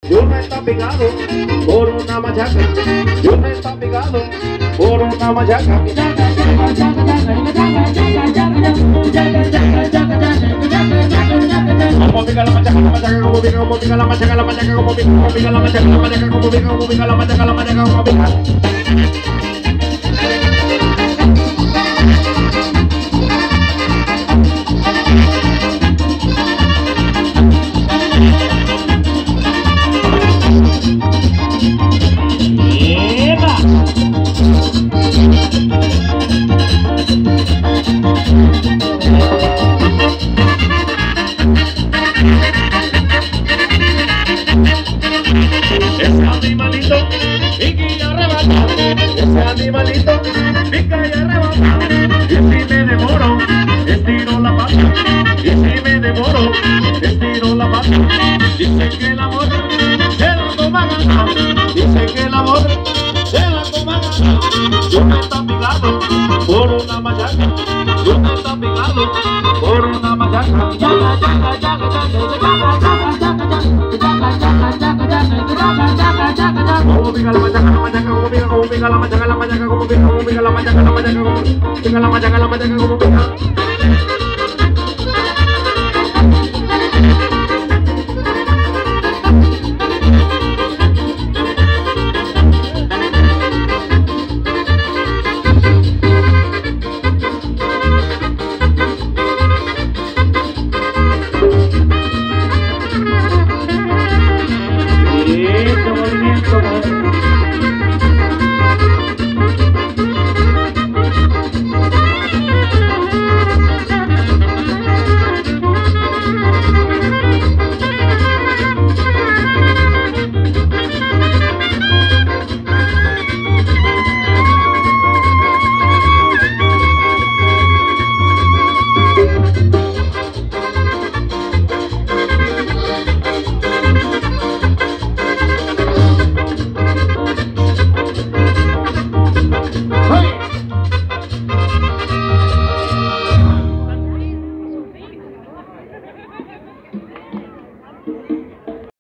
yo no está pegado por una machaca, yo no está pegado por una machaca. Como pica la machaca, como pica la machaca, como pica la machaca, como pica la machaca, como pica. Ese animalito pica y arrebata, ese animalito pica y arrebata. Y si me demoro, estiro la pata. Y si me demoro, estiro la pata. Dice que el amor se la toma gana. Dice que el amor se la toma gana. Yo me está pegado por una machaca. Yo me está pegado por una machaca. Como pica la machaca, como pica la machaca, como pica la machaca, como pica. Este movimiento,